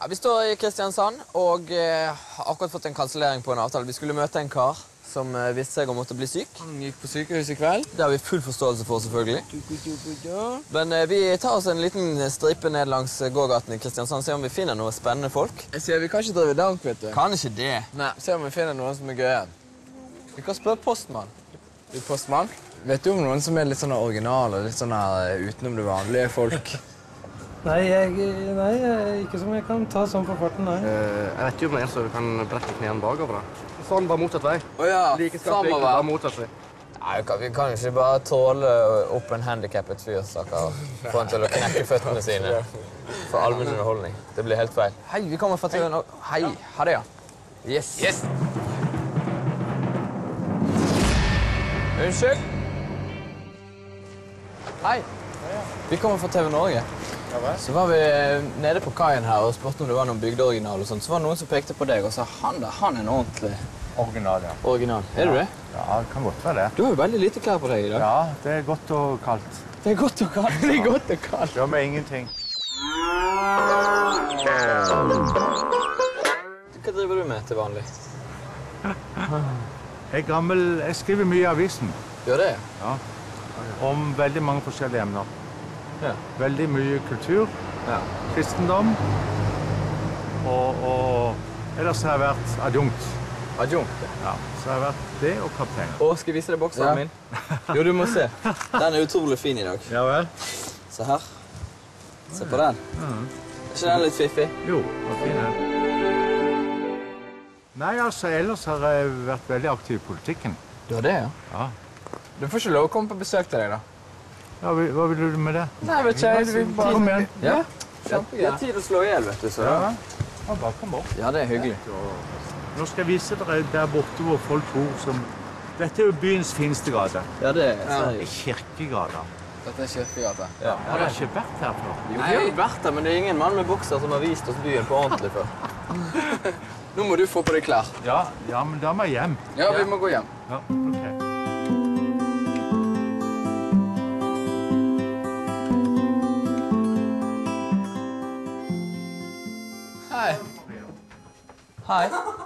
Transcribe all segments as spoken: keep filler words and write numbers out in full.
Ja, vi står i Kristiansand og eh, har akkurat fått en kansellering på en avtale. Vi skulle møte en kar som eh, visste seg å måtte bli syk. Han gikk på sykehus i kveld. Det har vi full forståelse for, selvfølgelig. Men eh, vi tar oss en liten stripe ned langs gågaten i Kristiansand og ser om vi finner noen spennende folk. Jeg sier vi kan ikke drive dank, vet du. Kan ikke det. Nei, se om vi finner noen som er gøye. Vi kan spørre postmann. Du postmann? Vet du om noen som er litt sånn originale, litt sånn her utenom det vanlige folk? Nei, jeg, nei, ikke som jeg kan ta sånn på farten, nei. Uh, jeg vet jo om det er en som kan brekke knærne bakover. Da. Sånn, bare motsatt vei. Åja, like skarpt vinkel, bare motsatt vei. Nei, vi kan jo ikke bare tåle opp en handikappet fyr, stakkar. Få han til å knekke føttene sine for allmenn underholdning. Det blir helt feil. Hei, vi kommer fra T V Norge. Hei, ha det, ja. Yes. Yes. Unnskyld. Hei. Vi kommer fra T V Norge. Så var vi nede på kaien her og spurte om det var noen bygdeoriginal og sånt. Så var det noen som pekte på deg og sa, han da, han er en ordentlig original, ja. Original. Er du det? Ja, det kan godt være det. Du har jo veldig lite klær på deg i dag. Ja, det er godt og kaldt. Det er godt og kaldt. Det er godt og kaldt. Det gjør meg ingenting. Hva driver du med til vanlig? Jeg er gammel, jeg skriver mye i avisen. Gjør det? Ja. Om veldig mange forskjellige emner. Ja. Veldig mye kultur, ja. Kristendom, og, og ellers har jeg vært adjunkt. Adjunkt? Ja, så har jeg vært det og kaptein. Å, skal jeg vise deg bokseren ja. min? Jo, du må se. Den er utrolig fin i dag. Ja vel. Se her. Se på den. Mm. Er ikke den litt fiffig? Jo, den er fin. Nei, altså, ellers har jeg vært veldig aktiv i politikken. Du har det, ja? Ja. Du får ikke lov å komme på besøk til deg, da. Ja, hva vil du med det? Nei, vet ikke jeg. Vi bare... Kom igjen. Ja. Det er tid å slå ihjel, vet du. Så. Ja, ja bare kom bort. Ja, det er hyggelig. Nå skal jeg vise dere der borte hvor folk bor som... Dette er jo byens fineste gate. Ja, det er... Ja. Det er Kirkegata. Dette er Kirkegata. Ja. Har dere ikke vært her før? Jo, vi har vært her, men det er ingen mann med bokser som har vist oss byen på ordentlig før. Nå må du få på deg klær. Ja, ja, men da må jeg hjem. Ja, vi må gå hjem. Ja, ok. Hei. Hei.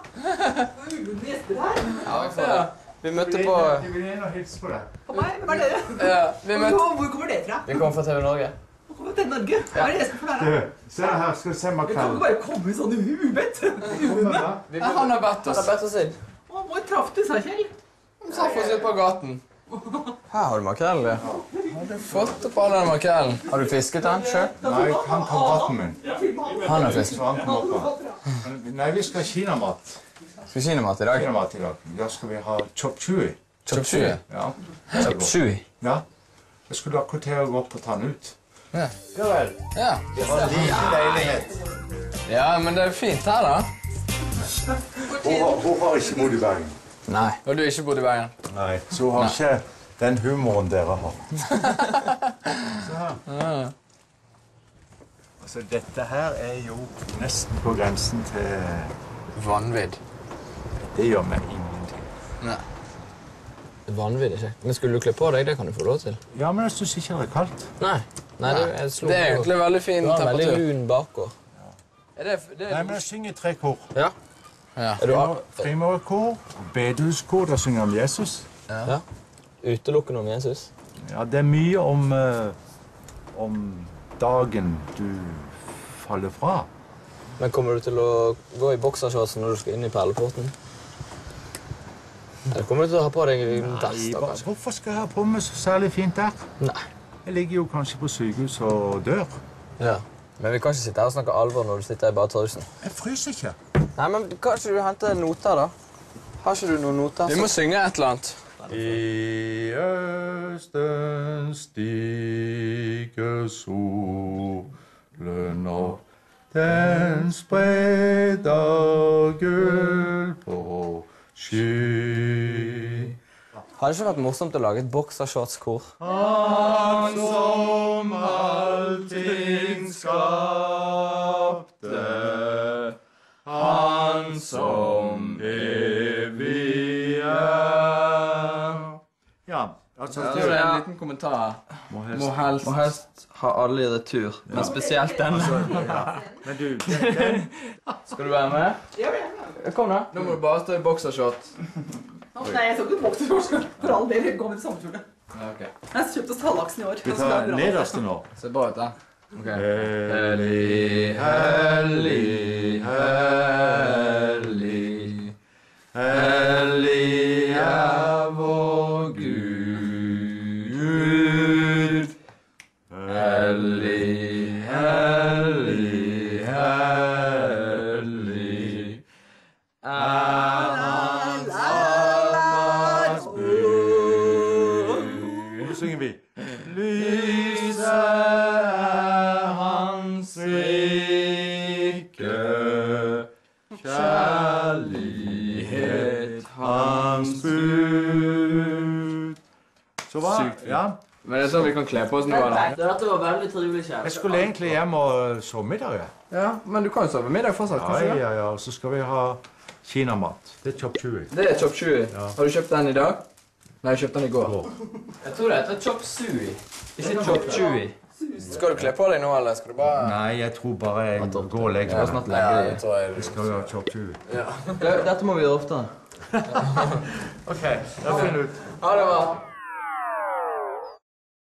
Ja, vi får det. Vi møtte på... Jeg vil gjerne hilse på deg. På meg? Hvem er dere? Ja, vi møtte... Hvor kommer dere fra? Vi kommer fra T V Norge. Hvor kommer dere til Norge? Hva er det jeg skal få lære? Du, se her, skal du se Jeg kan ikke bare komme sånn ubedt. Ja, han har bedt oss. Han har bedt oss inn. Hvor traff du, sa Kjell? Han sa for oss ut på gaten. Her har du makrell, ja. Har du fått opp all den makrellen? Har du fisket den selv? Nei, han kameraten min. Han har fisket. Så han kom opp her. Nei, vi skal ha kinamat. Skal vi kinamat i dag? Kinamat i dag. Da skal vi ha chop chui. Chop chui? Ja. Chop chui? Ja. Jeg skulle akkurat til å gå opp og ta den ut. Ja. Ja vel. Ja. Det var en liten leilighet. Ja, men det er fint her, da. Hun har ikke bodd i Bergen. Nei. Og du har ikke bodd i Bergen? Nei. Så hun har ikke den humoren dere har. Så her. Ja. Altså, dette her er jo nesten på grensen til... Vanvidd. Det gjør meg ingenting. Nei. Vanvidd ikke. Men skulle du kle på deg, det kan du få lov til. Ja, men jeg synes ikke det er kaldt. Nei. Nei, det, jeg slo Det er egentlig veldig fin Du har en veldig temperatur. lun bakgård. Er det, det er Nei, men jeg synger tre kor. Ja. Ja. Er du Frimurerkor, bedehuskor, der synger om Jesus. Ja. Utelukkende om Jesus? Ja, det er mye om, uh, om dagen du faller fra. Men kommer du til å gå i boksershortsen når du skal inn i perleporten? Eller kommer du til å ha på deg en vest? Nei, hva- hvorfor skal jeg ha på meg så særlig fint der? Nei. Jeg ligger jo kanskje på sykehus og dør. Ja. Men vi kan ikke sitte her og snakke alvor når du sitter i bare trusen. Jeg fryser ikke. Nei, men kanskje du henter noter, da? Har ikke du noen noter? Vi må synge et eller annet. I østen stiger solen opp. Den spreder gull på sky. Har det ikke vært morsomt å lage et boksershortskor? Han som allting skapte, han som evig er. Ja, altså... Det er en liten kommentar her. Må helst. Må helst. Må helst ha alle i retur, men spesielt denne. Men du, den, den Skal du være med? Ja, ja. Kom da. Nå må du bare stå i boksershot. Nei, jeg skal ikke bokseforsker. For all del, vi går med det samme kjole. Ja, ok. Jeg har kjøpt oss tallaksen i år. vi tar nederste nå. Se bra ut, da. Ok. Hellig, hellig, hellig. Hellig er vår Gud. Hellig, hellig, hellig er hans almers bud. Nå synger vi. Lyset er hans rike, kjærlighet hans bud. Så hva? Ja. Men det er sånn vi kan kle på oss nå, da. Dette var veldig trivelig, kjære. Jeg skulle egentlig hjem og sove middag. Ja, Ja, men du kan jo sove middag fortsatt, ja, kanskje? ja. ja. Så skal vi ha kinamat. Det er chop chui. Det er chop chui. Har du kjøpt den i dag? Nei, jeg kjøpte den i går. Jeg tror det heter chop sui, ikke chop chui. Skal du kle på deg nå, eller skal du bare... Nei, jeg tror bare jeg går og legger meg. Ja, det tror jeg. Vi skal jo ha chop chui. Dette må vi gjøre oftere. Ok, da finner vi ut. Ha det bra.